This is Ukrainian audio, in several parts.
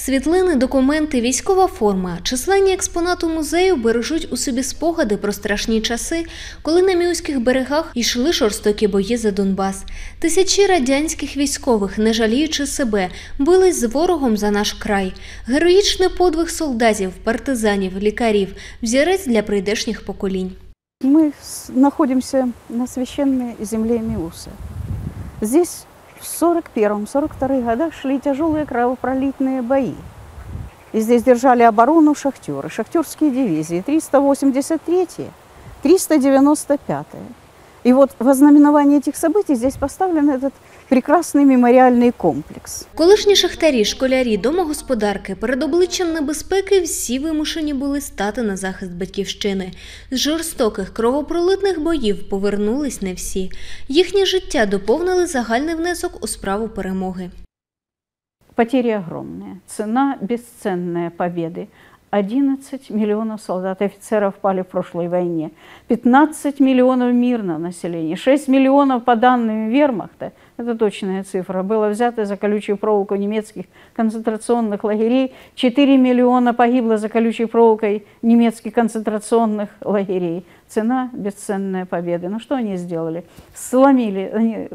Світлини, документи, військова форма, численні експонати музею бережуть у собі спогади про страшні часи, коли на Міуських берегах йшли жорстокі бої за Донбас. Тисячі радянських військових, не жаліючи себе, бились з ворогом за наш край. Героїчний подвиг солдатів, партизанів, лікарів – взірець для прийдешніх поколінь. Мы находимся на священной земле Миуса. Здесь в 1941-1942 годах шли тяжелые кровопролитные бои. И здесь держали оборону шахтеры, шахтерские дивизии 383-я, 395-я. И вот во знаменование этих событий здесь поставлен этот прекрасний меморіальний комплекс. Колишні шахтарі, школярі, домогосподарки перед обличчям небезпеки всі вимушені були стати на захист батьківщини. З жорстоких кровопролитних боїв повернулись не всі. Їхнє життя доповнили загальний внесок у справу перемоги. Потери огромные. Цена бесценная победы. 11 миллионов солдат и офицеров пали в прошлой войне, 15 миллионов мирного населения, 6 миллионов по данным вермахта, это точная цифра, было взято за колючую проволоку немецких концентрационных лагерей, 4 миллиона погибло за колючей проволокой немецких концентрационных лагерей. Цена бесценная победы. Ну что они сделали? Сломили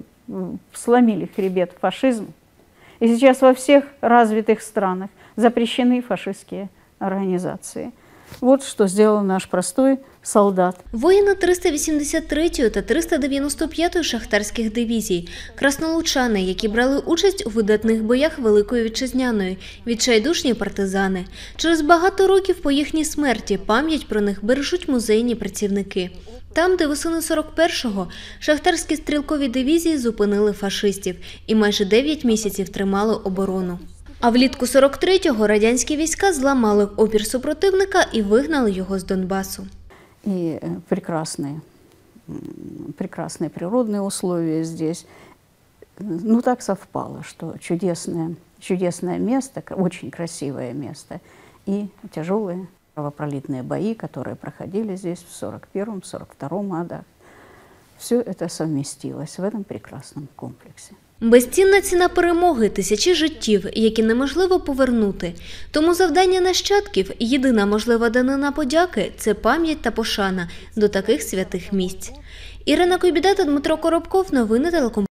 хребет фашизму. И сейчас во всех развитых странах запрещены фашистские организации. Вот что сделал наш простой солдат. Воїни 383-ї та 395-ї шахтарських дивізій, краснолучани, які брали участь у видатних боях Великої Вітчизняної, відчайдушні партизани. Через багато років по їхній смерті пам'ять про них бережуть музейні працівники. Там, де восени 41-го шахтарські стрілкові дивізії зупинили фашистів і майже 9 місяців тримали оборону. А влітку 43-го радянські війська зламали опір супротивника і вигнали його з Донбасу. И прекрасные природные условия здесь. Ну так совпало, что чудесное место, очень красивое место и тяжелые кровопролитные бои, которые проходили здесь в 1941-1942 годах. Все это совместилось в этом прекрасном комплексе. Безцінна ціна перемоги – тисячі життів, які неможливо повернути. Тому завдання нащадків, єдина можлива данина подяки – це пам'ять та пошана до таких святих місць. Ірина Кобіда та Дмитро Коробков. Новини телекомпанії.